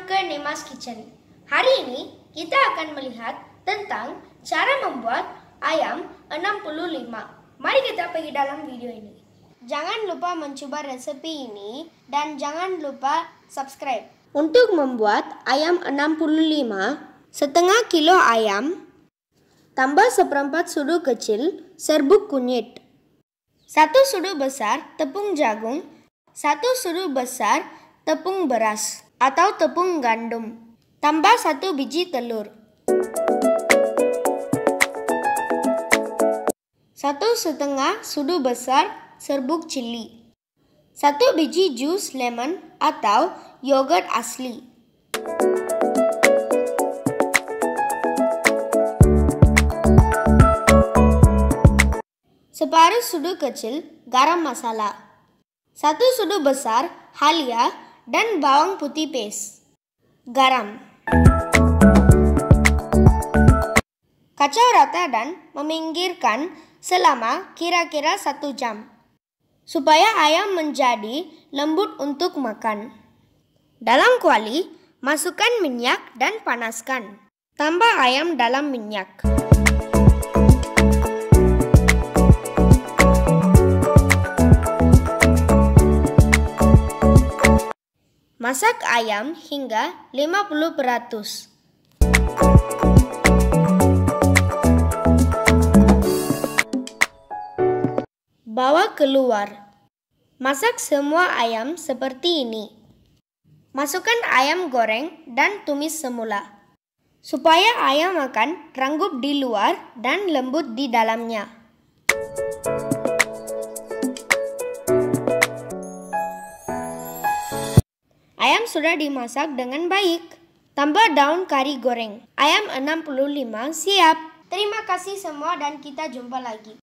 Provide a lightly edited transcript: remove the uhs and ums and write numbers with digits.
ke Nemas Kitchen. Hari ini kita akan melihat tentang cara membuat ayam 65. Mari kita pergi dalam video ini. Jangan lupa mencoba resepi ini dan jangan lupa subscribe. Untuk membuat ayam 65, setengah kilo ayam, tambah seperempat sudu kecil serbuk kunyit, 1 sudu besar tepung jagung, 1 sudu besar tepung beras atau tepung gandum, tambah 1 biji telur, 1,5 sudu besar serbuk cili, 1 biji jus lemon atau yogurt asli, separuh sudu kecil garam masala, 1 sudu besar halia dan bawang putih paste, garam. Kacau rata dan meminggirkan selama kira-kira 1 jam supaya ayam menjadi lembut untuk makan. Dalam kuali, masukkan minyak dan panaskan. Tambah ayam dalam minyak. Masak ayam hingga 50%. Bawa keluar. Masak semua ayam seperti ini. Masukkan ayam goreng dan tumis semula, supaya ayam akan ranggup di luar dan lembut di dalamnya. Ayam sudah dimasak dengan baik. Tambah daun kari goreng. Ayam 65 siap. Terima kasih semua dan kita jumpa lagi.